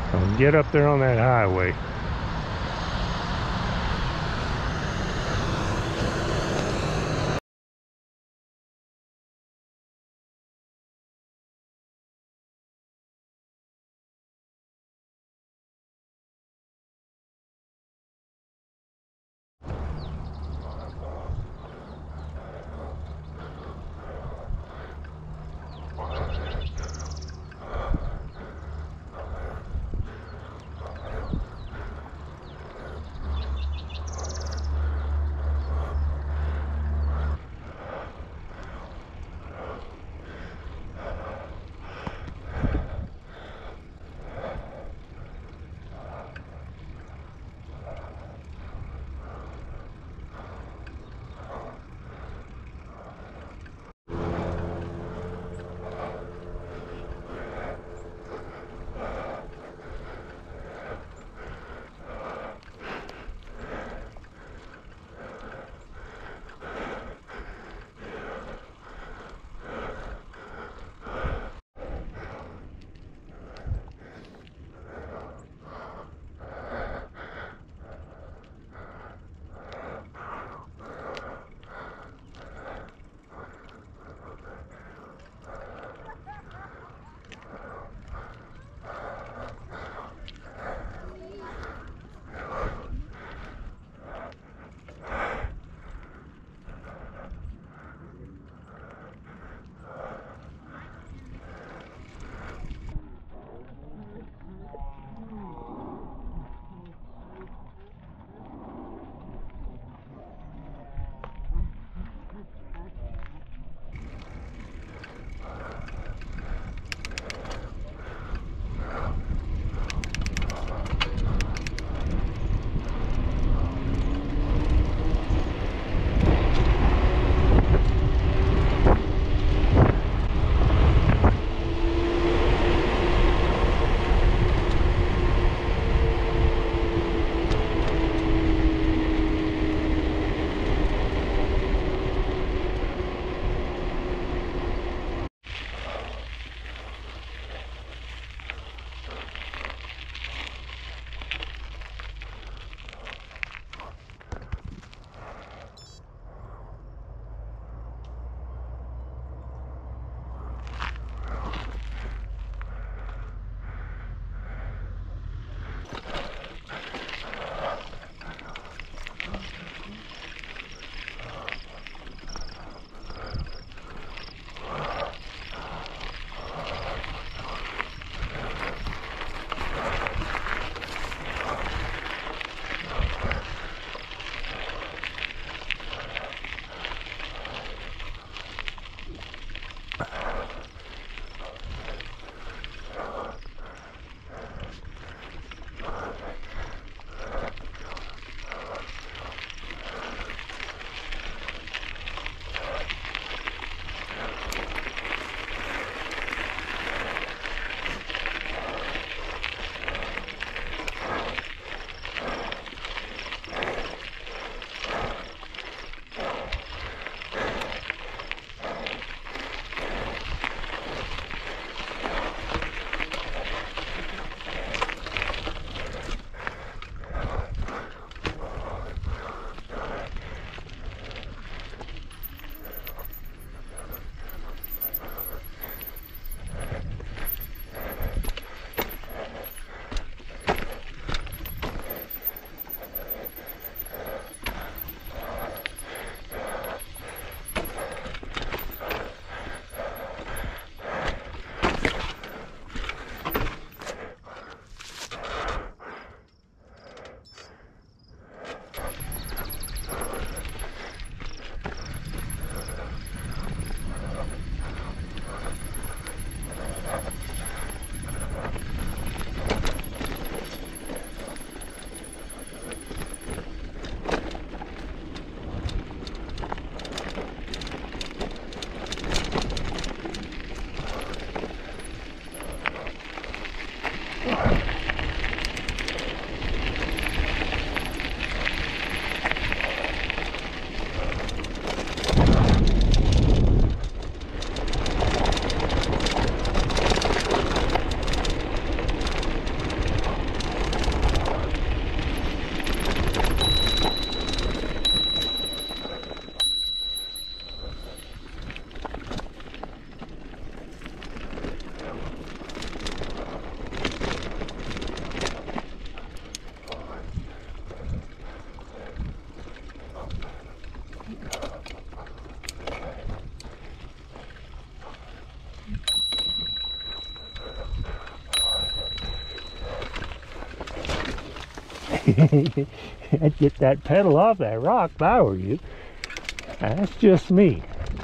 So get up there on that highway. I'd get that pedal off that rock if I were you. That's just me.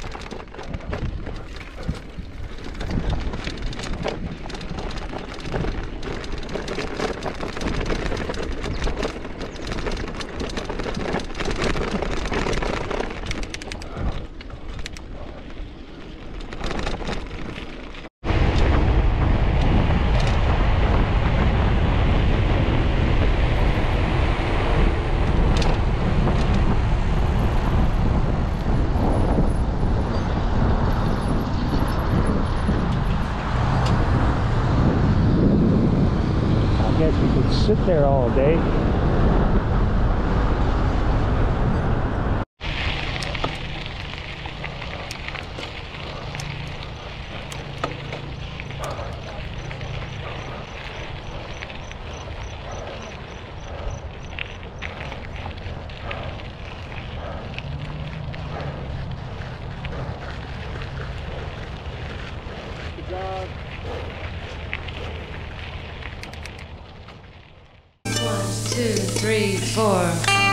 Sit there all day. Good job. 2, 3, 4.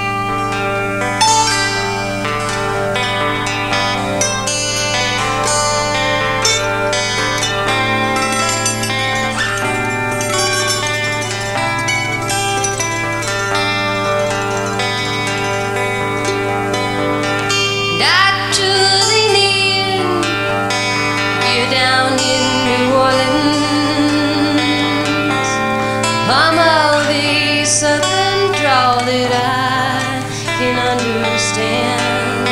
Southern drawl that I can understand.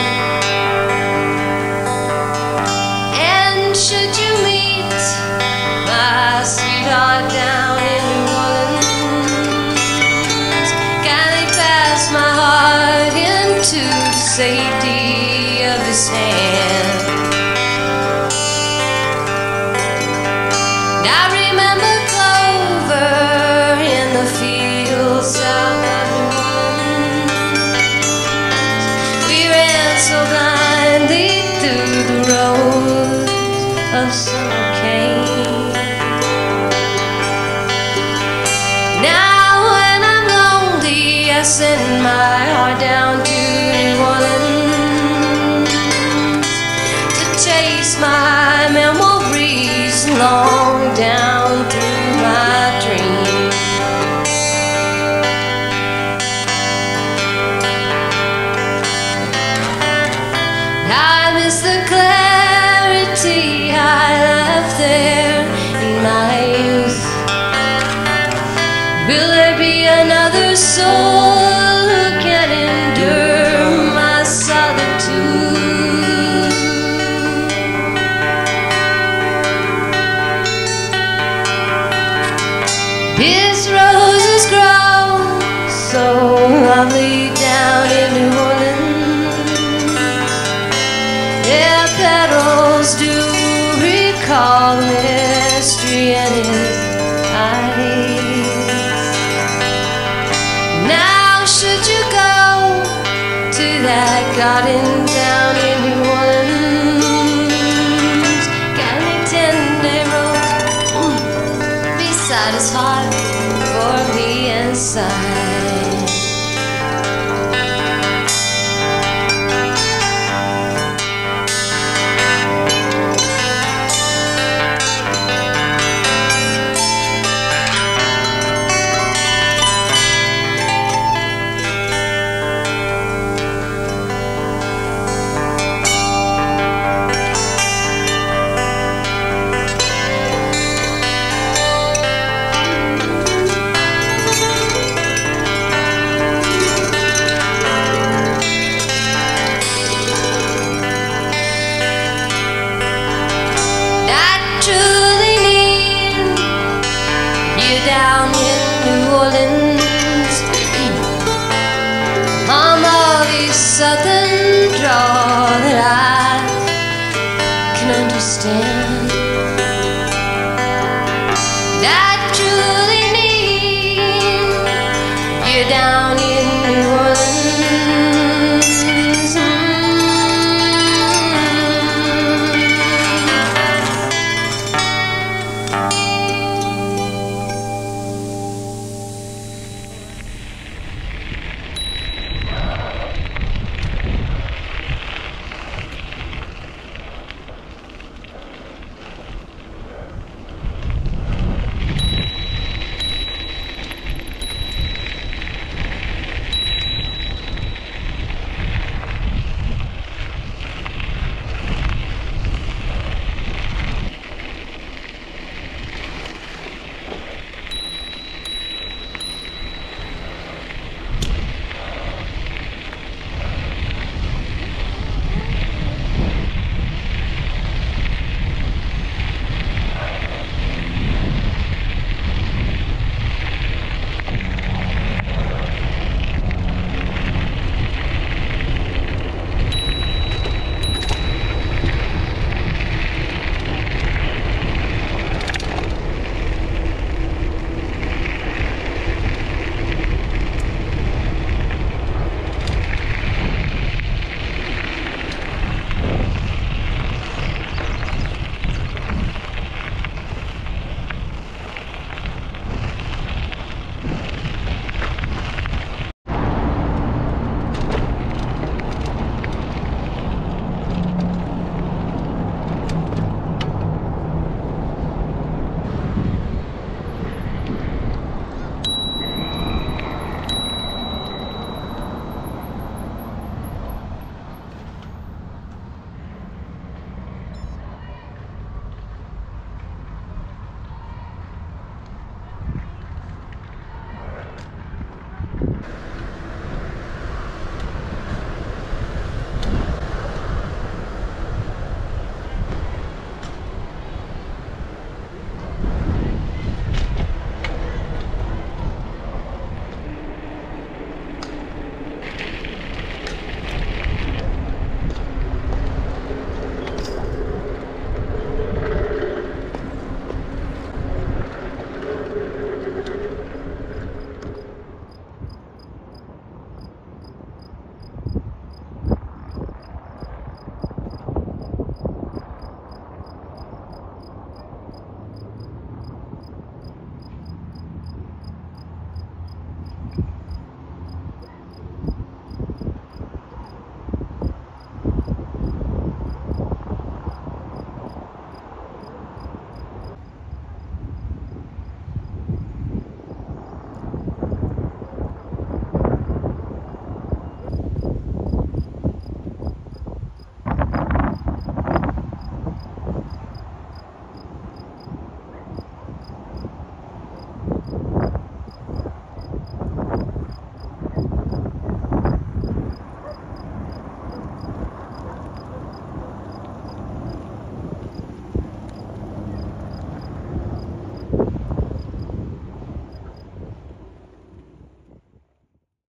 And should you meet my sweetheart down in New Orleans, kindly pass my heart into the safety of his hand. Now remember clover in the field south of New Orleans. We ran so blindly through the roads of summer cane. Now when I'm lonely, I send my heart down to New Orleans to chase my memories long down through my dreams. I miss the clarity I left there in my youth. Will there be another soul who can endure my solitude? His roses grow so lovely down in New Orleans. Their petals do recall the mystery in his eyes. Now should you go to that garden down in New Orleans, can you tend a rose beside his heart for me inside? Down in New Orleans.